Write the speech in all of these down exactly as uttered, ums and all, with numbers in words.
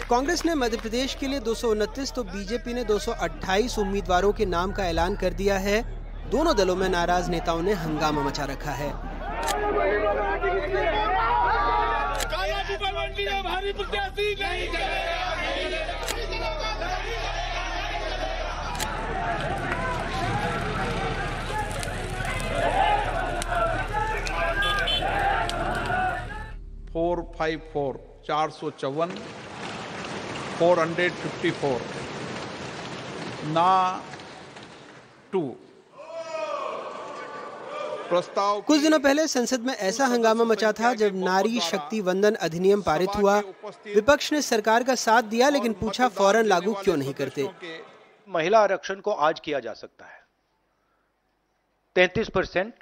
कांग्रेस ने मध्य प्रदेश के लिए दो सौ उनतीस तो बीजेपी ने दो सौ अट्ठाईस उम्मीदवारों के नाम का ऐलान कर दिया है। दोनों दलों में नाराज नेताओं ने हंगामा मचा रखा है। फोर फाइव फोर चार सौ चौवन फोर हंड्रेड फिफ्टी फोर ना टू प्रस्ताव। कुछ दिनों पहले संसद में ऐसा हंगामा मचा था जब नारी शक्ति वंदन अधिनियम पारित हुआ। विपक्ष ने सरकार का साथ दिया, लेकिन पूछा फौरन लागू क्यों नहीं करते। महिला आरक्षण को आज किया जा सकता है। तैंतीस परसेंट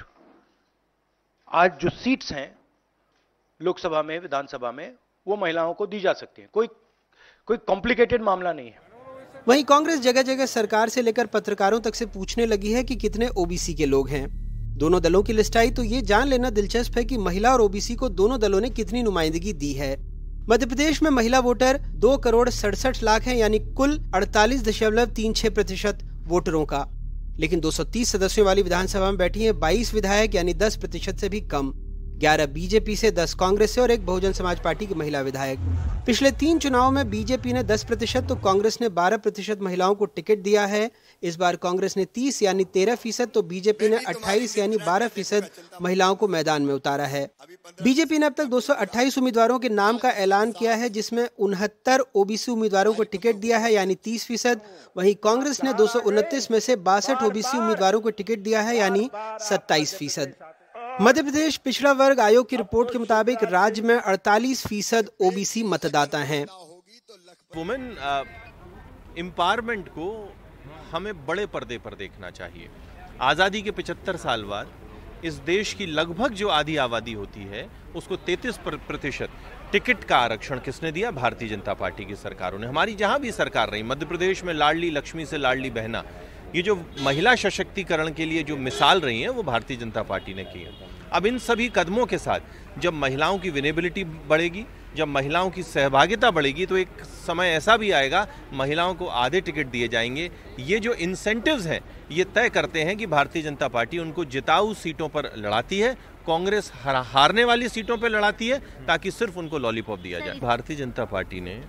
आज जो सीट्स हैं लोकसभा में, विधानसभा में, वो महिलाओं को दी जा सकती हैं। कोई कोई कॉम्प्लिकेटेड मामला नहीं है। वहीं कांग्रेस जगह जगह सरकार से लेकर पत्रकारों तक से पूछने लगी है कि कितने ओबीसी के लोग हैं। दोनों दलों की लिस्ट आई तो ये जान लेना दिलचस्प है कि महिला और ओबीसी को दोनों दलों ने कितनी नुमाइंदगी दी है। मध्य प्रदेश में महिला वोटर दो करोड़ सड़सठ लाख हैं, यानी कुल अड़तालीस दशमलव तीन छह प्रतिशत वोटरों का। लेकिन दो सौ तीस सदस्यों वाली विधानसभा में बैठी हैं बाईस विधायक, यानी दस प्रतिशत से भी कम। ग्यारह बीजेपी से, दस कांग्रेस से और एक बहुजन समाज पार्टी की महिला विधायक। पिछले तीन चुनावों में बीजेपी ने दस प्रतिशत तो कांग्रेस ने बारह प्रतिशत महिलाओं को टिकट दिया है। इस बार कांग्रेस ने तीस यानी तेरह फीसद तो बीजेपी ने अट्ठाईस यानी बारह फीसद महिलाओं को मैदान में उतारा है। बीजेपी ने अब तक दो सौ अट्ठाईस उम्मीदवारों के नाम का ऐलान किया है, जिसमें उनहत्तर ओबीसी उम्मीदवारों को टिकट दिया है, यानी तीस फीसद। वहीं कांग्रेस ने दो सौ उनतीस में से बासठ ओबीसी उम्मीदवारों को टिकट दिया है, यानी सत्ताईस फीसद। मध्य प्रदेश पिछड़ा वर्ग आयोग की रिपोर्ट के मुताबिक राज्य में अड़तालीस फीसद ओबीसी मतदाता हैं। वुमेन एम्पावरमेंट को हमें बड़े पर्दे पर देखना चाहिए। आज़ादी के पचहत्तर साल बाद इस देश की लगभग जो आधी आबादी होती है उसको तैंतीस प्रतिशत टिकट का आरक्षण किसने दिया? भारतीय जनता पार्टी की सरकारों ने। हमारी जहां भी सरकार रही, मध्य प्रदेश में लाडली लक्ष्मी से लाडली बहना, ये जो महिला सशक्तिकरण के लिए जो मिसाल रही है वो भारतीय जनता पार्टी ने की है। अब इन सभी कदमों के साथ जब महिलाओं की विनेबिलिटी बढ़ेगी, जब महिलाओं की सहभागिता बढ़ेगी, तो एक समय ऐसा भी आएगा महिलाओं को आधे टिकट दिए जाएंगे। ये जो इंसेंटिव्स हैं ये तय करते हैं कि भारतीय जनता पार्टी उनको जिताऊ सीटों पर लड़ाती है, कांग्रेस हारने वाली सीटों पर लड़ाती है ताकि सिर्फ उनको लॉलीपॉप दिया जाए। भारतीय जनता पार्टी ने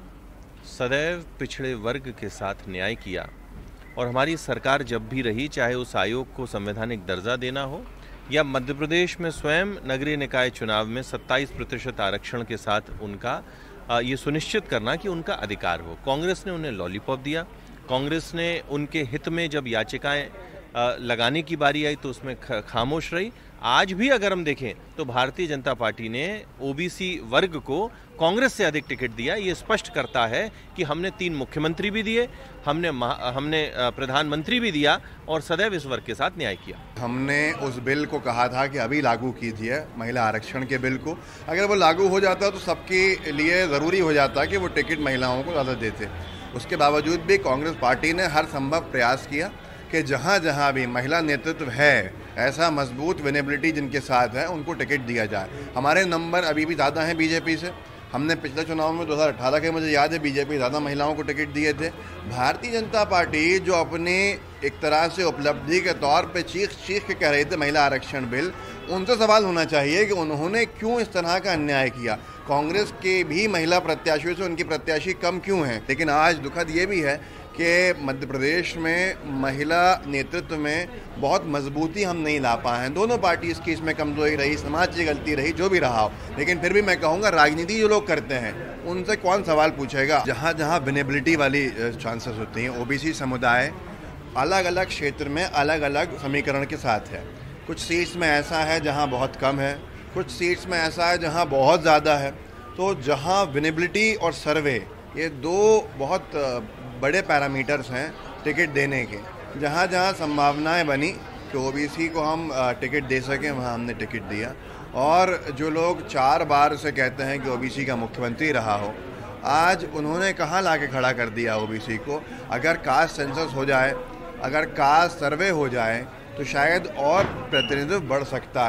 सदैव पिछड़े वर्ग के साथ न्याय किया और हमारी सरकार जब भी रही, चाहे उस आयोग को संवैधानिक दर्जा देना हो या मध्य प्रदेश में स्वयं नगरीय निकाय चुनाव में सत्ताईस प्रतिशत आरक्षण के साथ उनका ये सुनिश्चित करना कि उनका अधिकार हो, कांग्रेस ने उन्हें लॉलीपॉप दिया। कांग्रेस ने उनके हित में जब याचिकाएं लगाने की बारी आई तो उसमें खामोश रही। आज भी अगर हम देखें तो भारतीय जनता पार्टी ने ओबीसी वर्ग को कांग्रेस से अधिक टिकट दिया। ये स्पष्ट करता है कि हमने तीन मुख्यमंत्री भी दिए, हमने हमने प्रधानमंत्री भी दिया और सदैव इस वर्ग के साथ न्याय किया। हमने उस बिल को कहा था कि अभी लागू कीजिए, महिला आरक्षण के बिल को। अगर वो लागू हो जाता तो सबके लिए ज़रूरी हो जाता कि वो टिकट महिलाओं को ज़्यादा देते। उसके बावजूद भी कांग्रेस पार्टी ने हर संभव प्रयास किया कि जहाँ जहाँ भी महिला नेतृत्व है, ऐसा मजबूत विनेबिलिटी जिनके साथ है, उनको टिकट दिया जाए। हमारे नंबर अभी भी ज़्यादा हैं बीजेपी से। हमने पिछले चुनाव में दो हज़ार अठारह के, मुझे याद है, बीजेपी ज़्यादा महिलाओं को टिकट दिए थे। भारतीय जनता पार्टी जो अपनी एक तरह से उपलब्धि के तौर पे चीख चीख के कह रही थी महिला आरक्षण बिल, उनसे सवाल होना चाहिए कि उन्होंने क्यों इस तरह का अन्याय किया। कांग्रेस के भी महिला प्रत्याशियों से उनकी प्रत्याशी कम क्यों हैं। लेकिन आज दुखद ये भी है कि मध्य प्रदेश में महिला नेतृत्व में बहुत मजबूती हम नहीं ला पाए हैं। दोनों पार्टी की इसमें कमजोरी रही, समाज की गलती रही, जो भी रहा हो। लेकिन फिर भी मैं कहूँगा राजनीति जो लोग करते हैं उनसे कौन सवाल पूछेगा। जहाँ जहाँ विनेबिलिटी वाली चांसेस होती हैं, ओबीसी समुदाय अलग अलग क्षेत्र में अलग अलग समीकरण के साथ है। कुछ सीट्स में ऐसा है जहाँ बहुत कम है, कुछ सीट्स में ऐसा है जहाँ बहुत ज़्यादा है। तो जहाँ विनेबिलिटी और सर्वे, ये दो बहुत बड़े पैरामीटर्स हैं टिकट देने के। जहाँ जहाँ संभावनाएं बनी कि ओबीसी को हम टिकट दे सकें, वहाँ हमने टिकट दिया। और जो लोग चार बार से कहते हैं कि ओबीसी का मुख्यमंत्री रहा हो, आज उन्होंने कहाँ ला के खड़ा कर दिया ओबीसी को। अगर कास्ट सेंसस हो जाए, अगर कास्ट सर्वे हो जाए तो शायद और प्रतिनिधित्व बढ़ सकता है।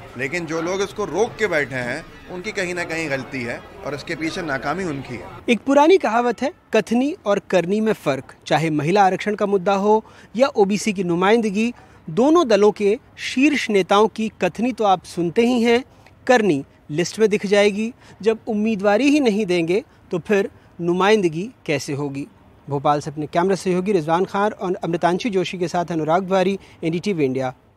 लेकिन जो लोग इसको रोक के बैठे हैं उनकी कहीं ना कहीं गलती है और इसके पीछे नाकामी उनकी है। एक पुरानी कहावत है, कथनी और करनी में फर्क। चाहे महिला आरक्षण का मुद्दा हो या ओबीसी की नुमाइंदगी, दोनों दलों के शीर्ष नेताओं की कथनी तो आप सुनते ही हैं, करनी लिस्ट में दिख जाएगी। जब उम्मीदवारी ही नहीं देंगे तो फिर नुमाइंदगी कैसे होगी। भोपाल से अपने कैमरा सहयोगी रिजवान खान और अमृतांशी जोशी के साथ अनुराग द्वारी, एनडीटीवी इंडिया।